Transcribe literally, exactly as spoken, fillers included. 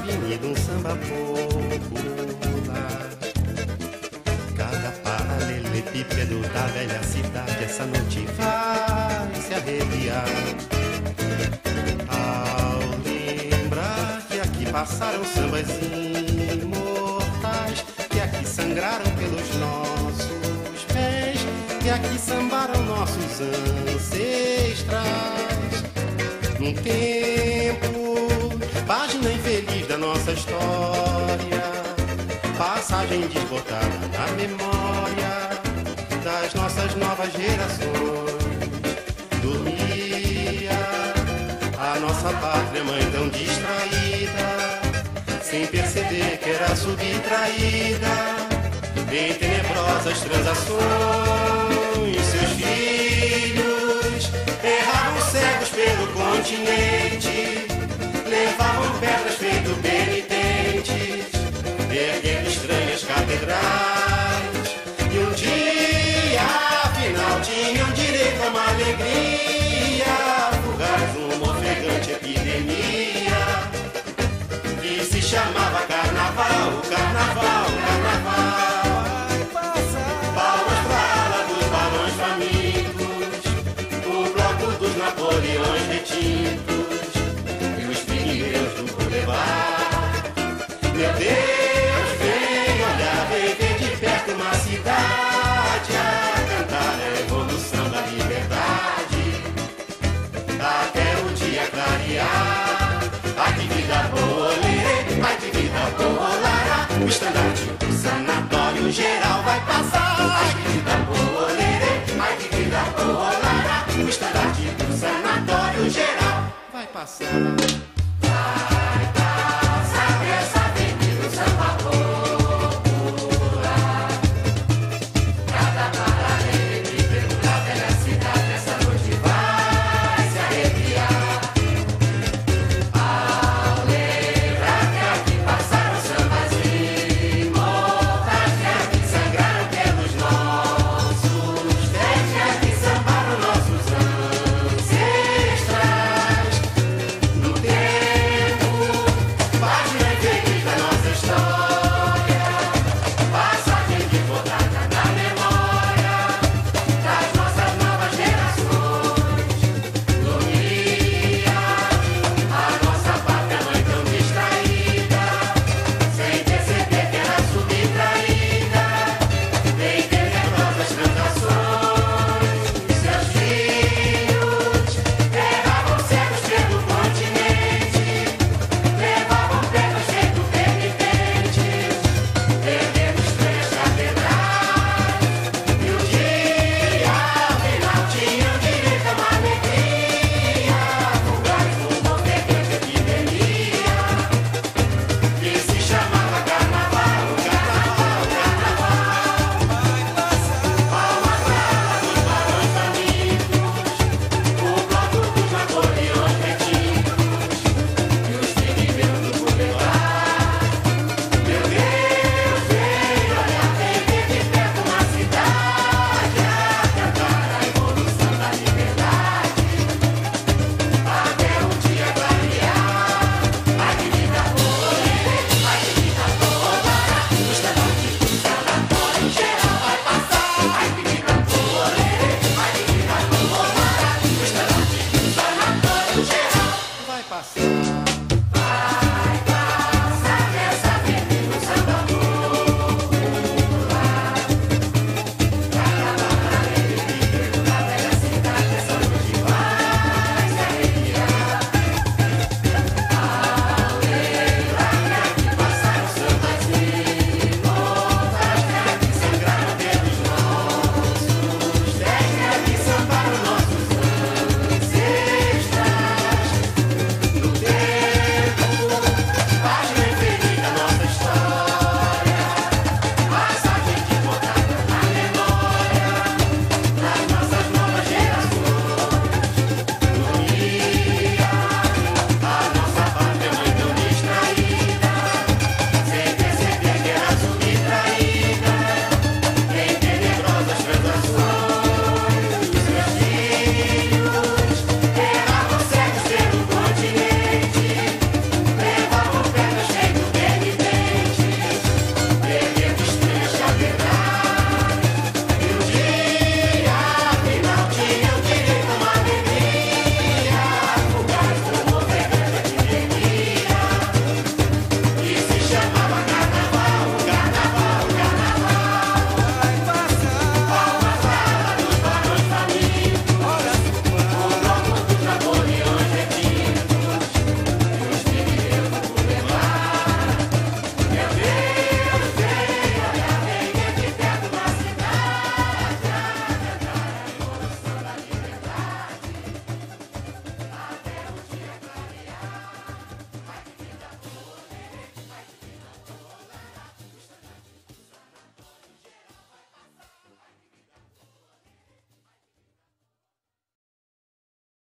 avenida um samba popular. Cada paralelepípedo da velha cidade essa noite vai se arrepiar. Ao lembrar que aqui passaram sambas imortais, que aqui sangraram pelos nossos pés, que aqui sambaram nossos ancestrais. Num tempo, página infeliz da nossa história, passagem desbotada na memória das nossas novas gerações. Dormia a nossa pátria mãe tão distraída, sem perceber que era subtraída em tenebrosas transações. Seus filhos erravam cegos pelo continente, levavam pedras feito penitentes, erguendo estranhas catedrais. E um dia, afinal, tinham direito a uma alegria fugaz, uma ofegante epidemia que se chamava carnaval, carnaval, carnaval. Palmas pra ala dos balões famintos, o bloco dos Napoleões retintos e os pigmeus do Boulevard. Meu Deus, vem olhar, vem ver de perto uma cidade a cantar a evolução da liberdade, até o dia clarear. Ai que vida boa, lerê, ai que vida boa, lara. O estandarte do sanatório geral vai passar. Ai que vida boa, lerê, ai que vida boa, lara. O estandarte do sanatório geral vai passar.